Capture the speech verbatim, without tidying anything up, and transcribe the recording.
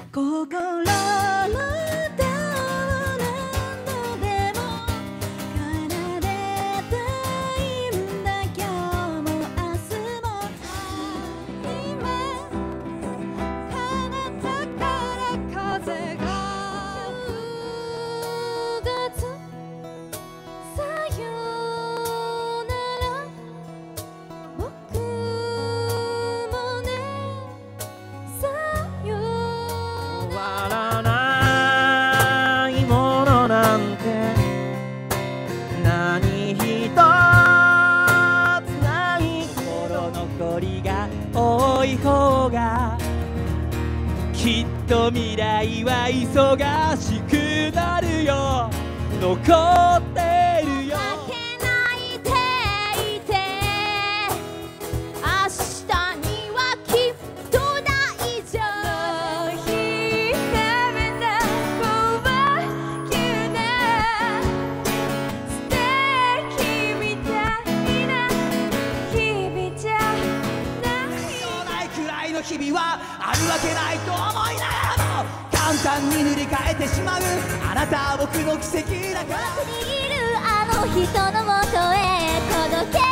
心の歌を何度でも奏でたいんだ今日も明日も今あなたから風がじゅうがつさよなら僕もねさよ終わらないものなんて何一つない心残りが多い方がきっと未来は忙しくなるよ残ってるよ負けないでいて明日にはきっと大丈夫の日ダメな子は急な素敵みたいな日々じゃないないくらいの日々はあるわけないと思いながらも簡単に塗り替えてしまうあなたは僕の奇跡だから遠くにいるあの人のもとへ届け